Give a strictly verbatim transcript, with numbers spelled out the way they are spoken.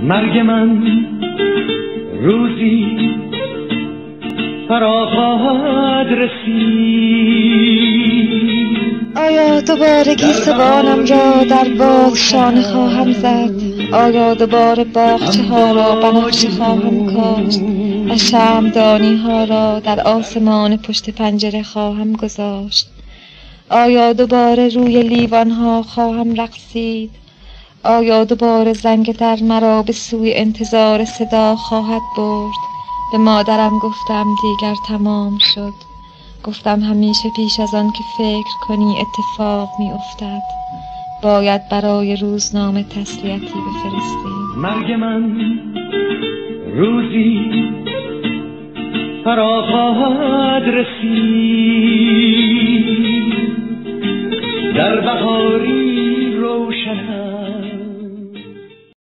مرگ من روزی فرا خواهد رسید. آیا دوباره گیسوانم را در باد شانه خواهم زد؟ آیا دوباره باغچه ها را بنفشه خواهم کاشت و شمعدانی ها را در آسمان پشت پنجره خواهم گذاشت؟ آیا دوباره روی لیوان ها خواهم رقصید؟ آیا دوباره زنگ در مرا به سوی انتظار صدا خواهد برد؟ به مادرم گفتم دیگر تمام شد. گفتم همیشه پیش از آن که فکر کنی اتفاق می افتد. باید برای روزنامه تسلیتی بفرستی. مرگ من روزی فرا خواهد رسید. در بهاری